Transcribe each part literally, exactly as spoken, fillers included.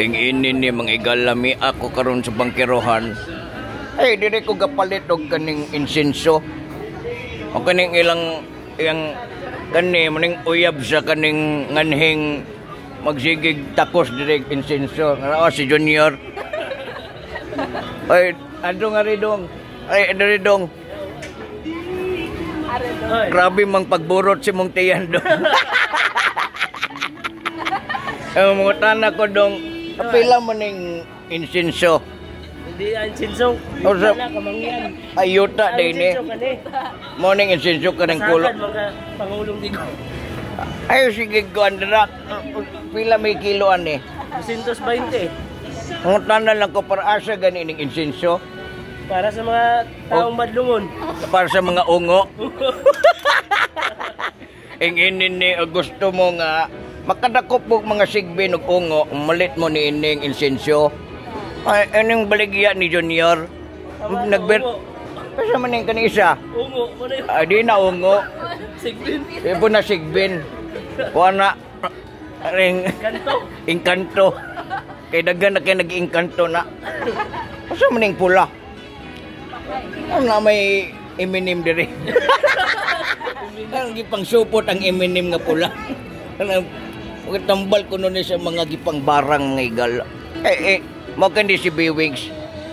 Ing ini ni mga igalami ako karon sa bangkirohan. Ay, dire ko gapalit og kaning insenso. O kaning ilang iyang kani maning uyab sa kaning nganhing magsigig takos dire insenso. Nga si Junior. Ay, ando nga ridong. Ay, ando ridong. Grabe mang pagburot si mong tiyan dong. Ang mga tanak ko dong, kapila mo ning insenso. Hindi ang insenso. O sa kamangyan. ayuta din eh. Mo ning insenso ka ng kulo. mga pangulong digo. Ay, sige ko, andra. Pila may kiloan eh. two twenty. Ang tanan lang ko para asa gani ning insenso. Para sa mga taong badlungon. Para sa mga ungo. Ing inin ni gusto mo nga makadakop mo mga sigbin ug ungo, malit mo ni ining insenso. Ay, anong baligya ni Junior? Nagber... Kasi man yung kanisa? Ungo. Ay, di na ungo. Sigbin. Ipo na sigbin. Wana. Ring... Kanto. Inkanto. Kaya dagan na kayo nag-inkanto na. Kasi man yung pula? Ano na may iminim diri? Ang gipang supot ang iminim nga pula. Tambal ko nun sa mga gipang barang nga igal. Eh, eh, mo kandi si Biwigs.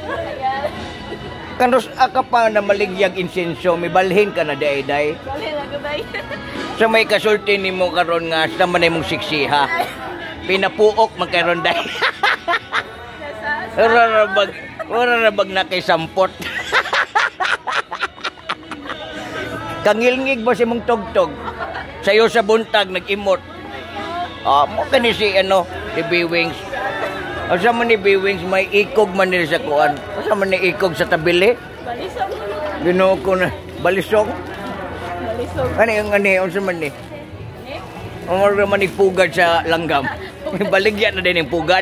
Kanos aka pa na maligyag insenso, may balhin ka na day-day. Balhin ako day. Sa may kasulti ni mo karon nga, sa manay mong siksiha. Pinapuok magkaroon day. Ura na bag, ura na bag na kay sampot. Kangilngig ba si mong tugtog? Sayo sa buntag, nag-imot. Ah, mo kani si ano, si Biwings. Asa man ni Biwings may ikog man nila sa kuan. Asa man ni ikog sa tabili? Balisong. Ginoo ko na balisong. Balisong. Ano yung ani unsa man ni? Umar man ni pugad sa langgam. Baligya na din yung pugad.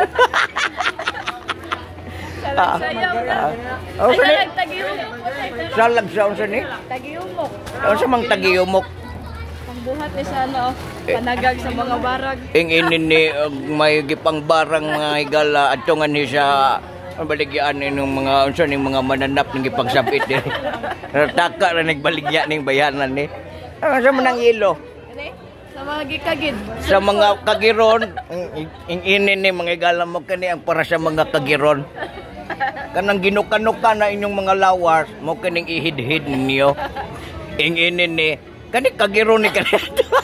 Salag sayaw na. Oh, Ay, kani? salag tagiyumok. Salag sa unsa ni? Tagiyumok. Unsa mang tagiyumok? Pangbuhat ni sa ano, panagag sa mga barag. Ing inin ni uh, may gipang barang mga higala adtungan ni sa ang baligyan ning mga unsa ning mga mananap ning gipagsabit diri. Taka ra nagbaligya ning bayanan ni. Ano sa man ang ilo? Kani? Sa mga gikagid. Sa mga kagiron, ing inin ni mga higala mo kani ang para sa mga kagiron. Kanang ginukanuka na inyong mga lawas mo kaning ihid-hid ninyo. Ing inin ni kani kagiron ni kani.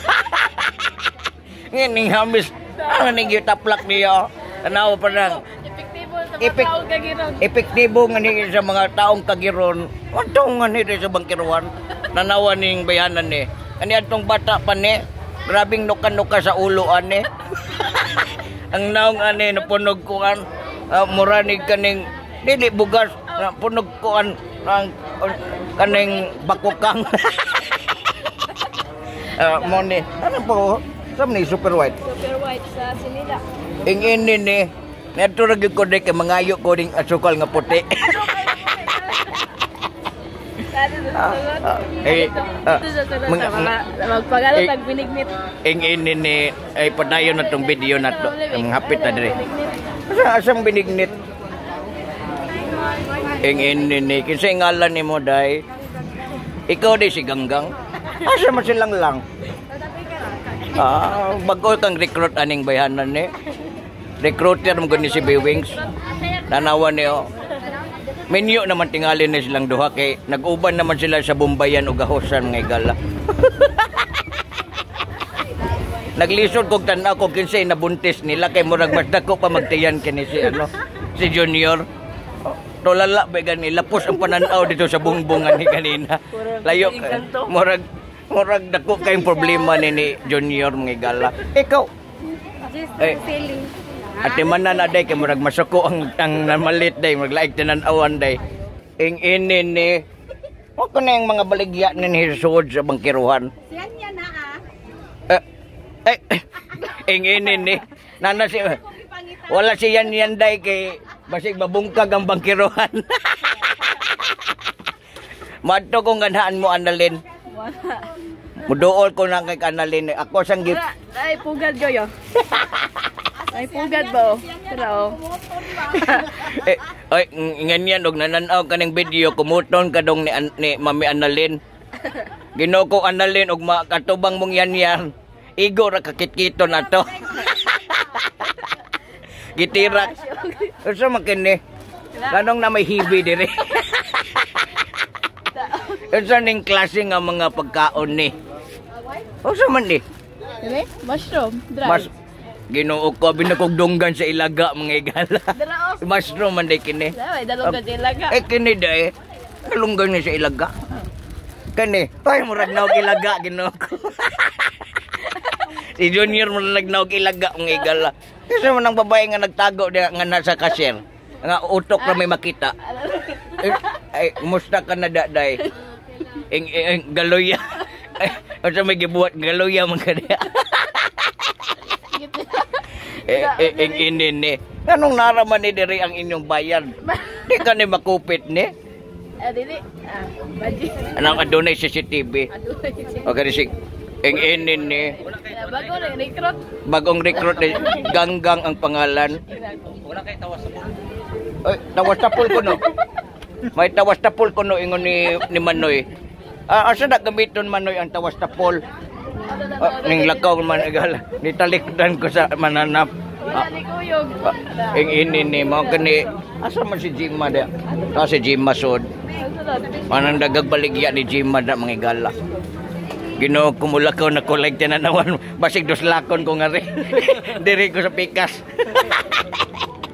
Ngining hamis ano ning gitaplak niyo. Tanaw pa nang Epektibo sa mga Epek- taong kagiron. epektibo nga ni sa mga taong kagiron. Watong nga ni sa bangkiruan. Nanawa ning bayanan ni. Kani atong bata pa ni. Grabing nuka-nuka sa uloan ni. Ang naong ani napunog kuan uh, muranig kaning dili bugas na punog kuan ang uh, kaning bakukang. uh, mo ni ano po sa ni super white. Super white sa sinila. Ing ini ni neto ra gyud ko dek mangayo ko ding asukal nga puti. Eh, ah, Ito sa sunod mga- sa mga magpagalat eh, ng binignit. Ing ini ni ay padayon na tong video na to. Ang hapit na dire. Asa asang binignit? Ing ini ni kinsa ngalan nimo day? Ikaw di si Ganggang. Asa man silang lang? Ah, bago kang recruit aning bayanan ni. Recruiter mo gani si Biwings. Nanawan niyo. Minyo naman tingali na silang duha kay nag-uban naman sila sa Bombayan o Gahosan nga igala. Naglisod kog tan-aw kog kinsay nabuntis nila kay murag mas dako pa magtiyan kini si ano si Junior. Tolala ba gani lapos ang pananaw dito sa bungbungan ni kanina. Layo murag murag dako kay problema ni, ni Junior mga igala. Ikaw eh, ate man na day kay murag masuko ang ang namalit day maglaig tinan-awan day. Ing ini ni wa ko na yung mga baligya ni hisod sa bangkiruhan. Siyan yan na ah. Eh, eh, ing ini ni nana si wala si yan yan day kay basig mabungkag ang bangkiruhan. Madto kong ganahan mo Annalyn. Wala. Muduol ko na kay Annalyn. Ako sang gip. Ay, pugad ko yo. May pugad ba oh? Tara oh. eh, ay, nganyan og nananaw kaning video kumuton kadong ni, An- ni Mami Annalyn. Ginoo ko Annalyn og makatubang mong yan yan. Igo ra kakit-kito na to. Gitira. Usa man kini? Kanong na may hibi dire. Usa ning klase nga mga pagkaon ni. Usa man ni? Dili? Mushroom. Dry. Mas Ginoo ko binakogdunggan sa ilaga mga igala. Dara oh. Mushroom man day kini. Daway, dalong ka ilaga. Eh kini day. Kalunggan ni sa ilaga. Kani, ay murag na og ilaga Ginoo ko. Si Junior murag na og ilaga mga igala. Kasi man ang babae nga nagtago diha nga nasa cashier. Nga utok ra may makita. Eh, ay, musta ka na daday? Ing, ing galoya. Ay, unsa may gibuhat galoya man ka diha. Eh, eh, ing inin ni. Anong naraman ni diri ang inyong bayan? Di ka ni makupit ni? Ah, dili. Ah, baji. Anong adunay C C T V? O kani si ing inin ni. Bago na recruit. Bagong recruit ni Ganggang ang pangalan. Wala kay tawas sa pool. Ay, tawas tapol ko no. May tawas tapol ko no ingon ni ni Manoy. Ah, asa na gamiton Manoy ang tawas tapol? Ah, ning lakaw man agala. Nitalikdan ko sa mananap. Wala ni kuyog. Ah, ing ini ni mo kani asa man si Jimma da. Ta si Jimma sud. Manang dagag baligya ni Jimma da mga igala. Ginoo kumulakaw na collect na nawan basig dos lakon ko nga rin. Diri ko sa pikas.